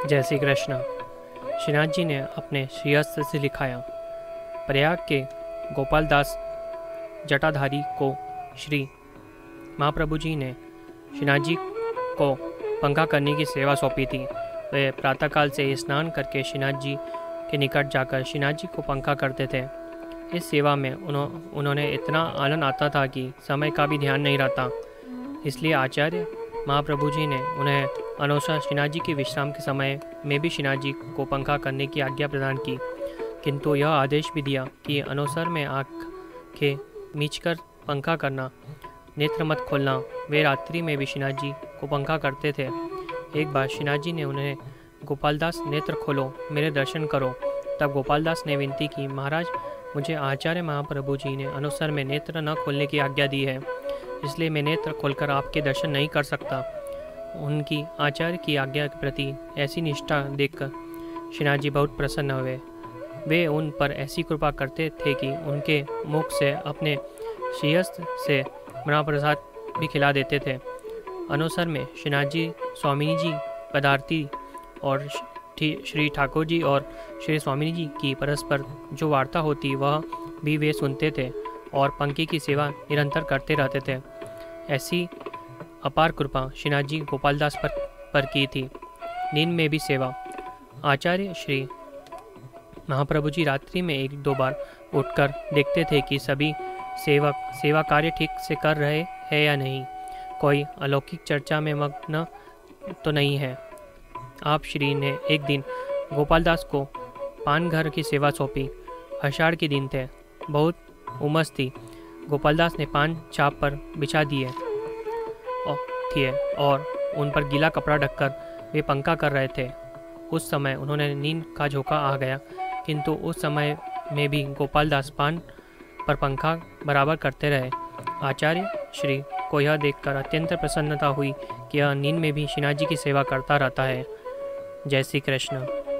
जय श्री कृष्ण। श्रीनाथ जी ने अपने श्रीहस्त से लिखाया। प्रयाग के गोपाल दास जटाधारी को श्री महाप्रभु जी ने श्रीनाथ जी को पंखा करने की सेवा सौंपी थी। वे प्रातःकाल से स्नान करके श्रीनाथ जी के निकट जाकर श्रीनाथ जी को पंखा करते थे। इस सेवा में उन्होंने इतना आनंद आता था कि समय का भी ध्यान नहीं रहता। इसलिए आचार्य महाप्रभु जी ने उन्हें अनुसार श्रीनाथ जी के विश्राम के समय में भी श्रीनाथ जी को पंखा करने की आज्ञा प्रदान की, किंतु यह आदेश भी दिया कि अनुसार में आँखें मीचकर पंखा करना, नेत्र मत खोलना। वे रात्रि में भी श्रीनाथ जी को पंखा करते थे। एक बार श्रीनाथ जी ने उन्हें गोपालदास नेत्र खोलो, मेरे दर्शन करो। तब गोपालदास ने विनती की, महाराज मुझे आचार्य महाप्रभु जी ने अनुसार में नेत्र न खोलने की आज्ञा दी है, इसलिए मैं नेत्र खोलकर आपके दर्शन नहीं कर सकता। उनकी आचार्य की आज्ञा के प्रति ऐसी निष्ठा देखकर श्रीनाथ जी बहुत प्रसन्न हुए। वे उन पर ऐसी कृपा करते थे कि उनके मुख से अपने श्रीहस्त से महाप्रसाद भी खिला देते थे। अनुसार में श्रीनाथ जी स्वामिनी जी पदार्थी और श्री ठाकुर जी और श्री स्वामिनी जी की परस्पर जो वार्ता होती वह भी वे सुनते थे और पंखे की सेवा निरंतर करते रहते थे। ऐसी अपार कृपा श्रीनाथ जी गोपालदास पर की थी। नींद में भी सेवा। आचार्य श्री महाप्रभु जी रात्रि में एक दो बार उठकर देखते थे कि सभी सेवक सेवा कार्य ठीक से कर रहे हैं या नहीं, कोई अलौकिक चर्चा में मग्न तो नहीं है। आप श्री ने एक दिन गोपालदास को पान घर की सेवा सौंपी। आषाढ़ के दिन थे, बहुत उमस थी। गोपालदास ने पान चाप पर बिछा दिए थे और उन पर गीला कपड़ा ढककर वे पंखा कर रहे थे। उस समय उन्होंने नींद का झोंका आ गया, किंतु उस समय में भी गोपालदास पान पर पंखा बराबर करते रहे। आचार्य श्री को यह देखकर अत्यंत प्रसन्नता हुई कि यह नींद में भी श्रीनाथ जी की सेवा करता रहता है। जय श्री कृष्ण।